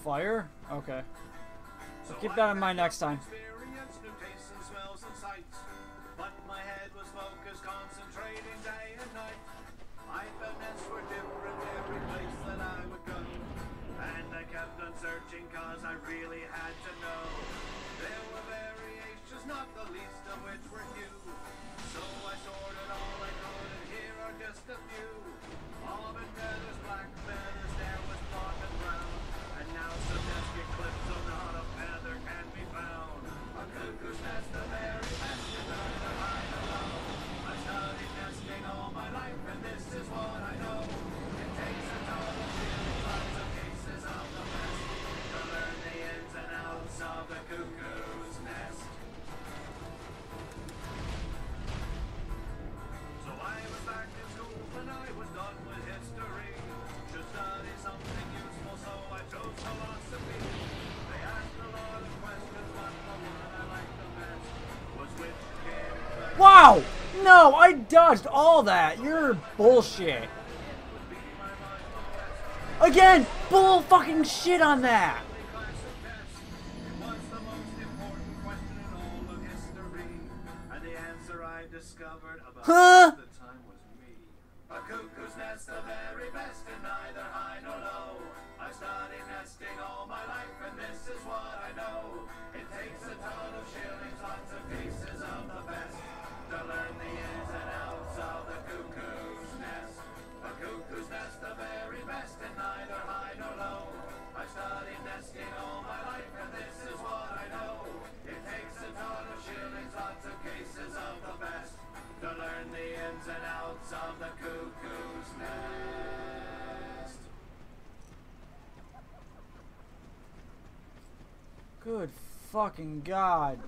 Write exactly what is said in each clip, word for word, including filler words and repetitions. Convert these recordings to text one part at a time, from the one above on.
fire? Okay. I'll keep that in mind next time. But my head was focused, concentrating day and night. My finesse were different every place that I would go. And I kept on searching cause I really had to know. There were variations, not the least of which were new. So I sorted all I could, and here are just a few. Auburn feathers, black feathers, there was black and brown. And now some nested clips, so not a feather can be found. A cuckoo's nest, the very best is neither high nor low. I've studied nesting all my life, and this is what I know. It takes a ton of feelings, lots of cases of the best, to learn the ins and outs of the cuckoo's nest. So I was back in school when I was done with history. To study something useful, so I chose philosophy. They asked a lot of questions, but the one I liked the best was which kid. Wow! No, I dodged all that. You're bullshit. Again, bull fucking shit on that. Discovered about Huh? the time was me. A cuckoo's nest, the very best, and neither high nor low. I've studied nesting all my life, and this is what I know. It takes a ton of shillings, lots of cases of the best, to learn the ins and outs of the cuckoo's nest. A cuckoo's nest, the very best, and neither high nor low. I've studied nesting all my life, and this is what I know. It takes a ton of shillings, lots of cases of the best, to learn the ins and outs of the cuckoo's nest. Good fucking God.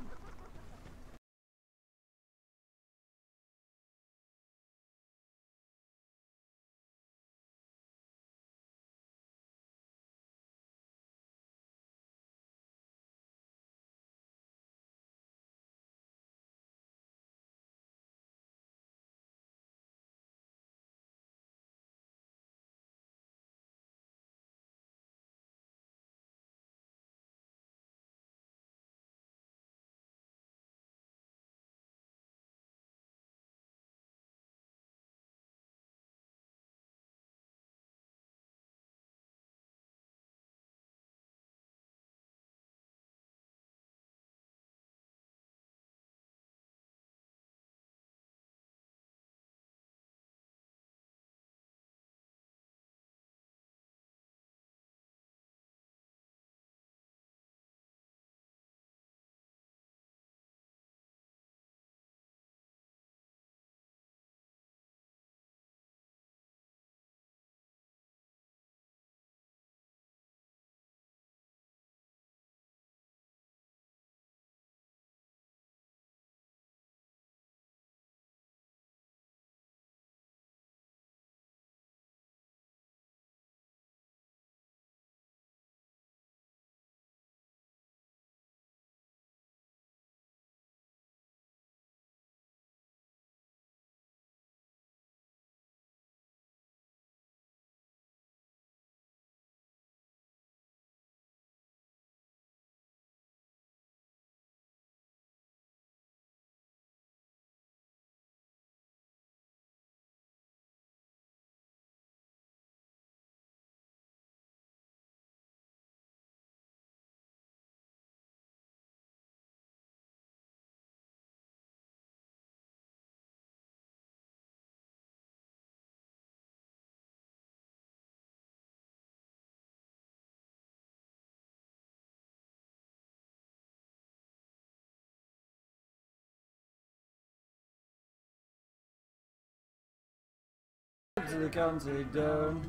To the county down.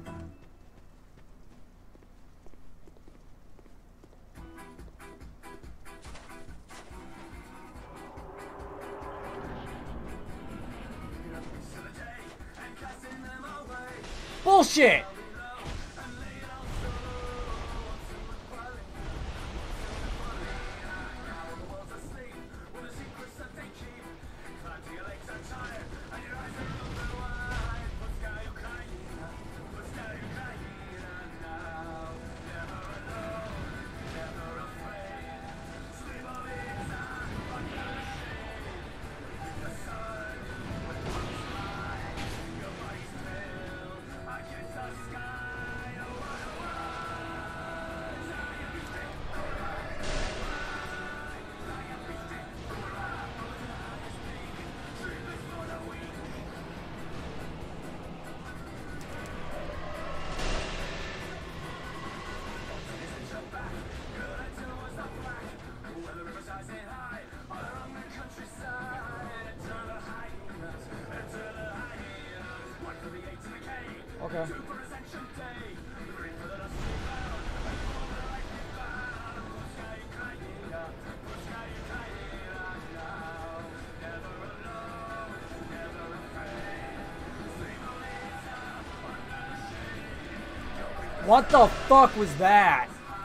Bullshit! Okay. What the fuck was that?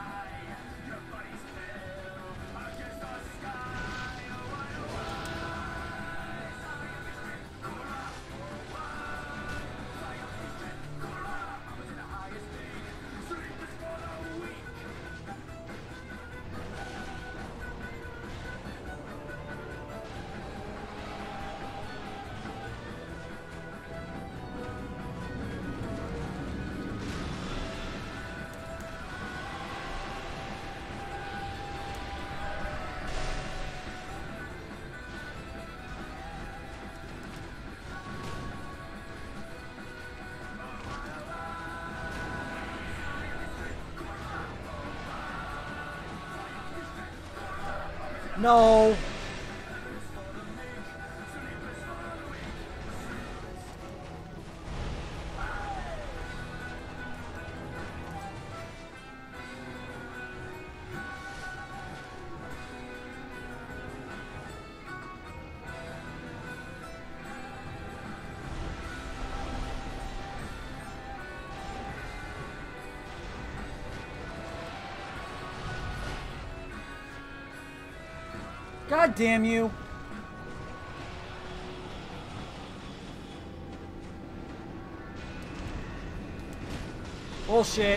No. God damn you. Bullshit.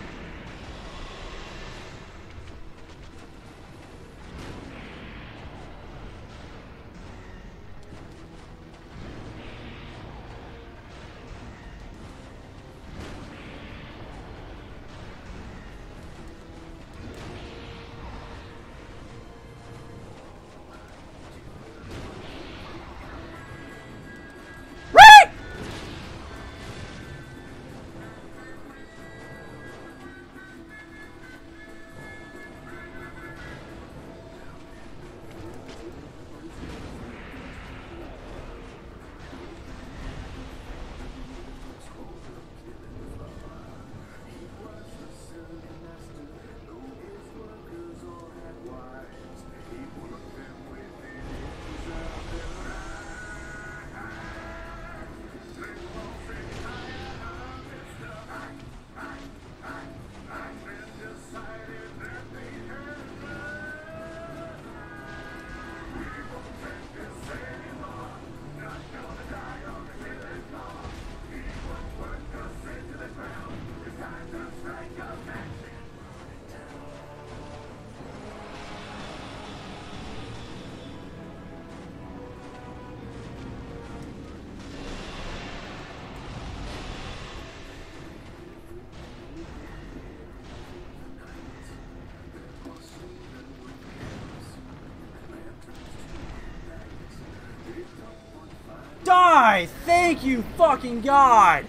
Die! Thank you, fucking God!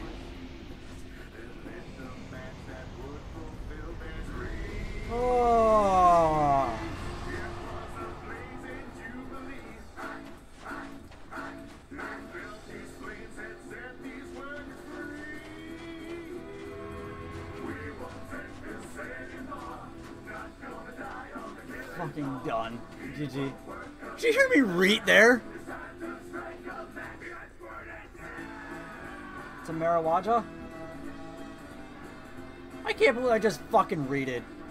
Oh. Fucking done. G G. Did you hear me read there? It's a Marawaja? I can't believe I just fucking read it.